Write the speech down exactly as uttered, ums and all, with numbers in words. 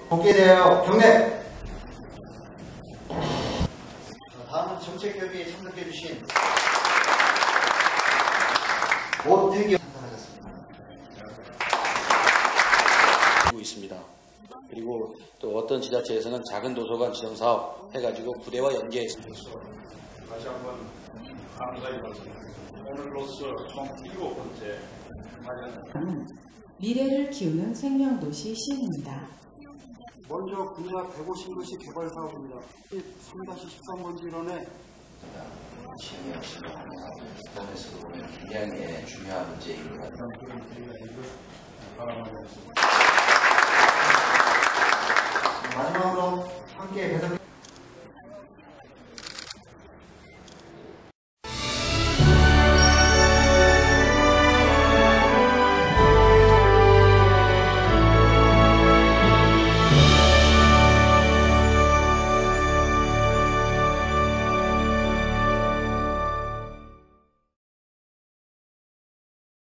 복귀에 대하여 경례. 다음은 정책협의에 참석해주신 오태기 참석하셨습니다. 있습니다. 그리고 또 어떤 지자체에서는 작은 도서관 지정 사업 해가지고 구례와 연계했습니다. 다시 한번 감사의 말씀. 오늘로써 총 일곱 번째 마련. 미래를 키우는 생명도시 시입니다. 먼저 군약 백오십 도시 개발 사업입니다. 삼 십삼 번지 일원에 시행령 신청하는 사업에서 보면 굉장히 중요한 문제입니다. 마지막으로 함께 배석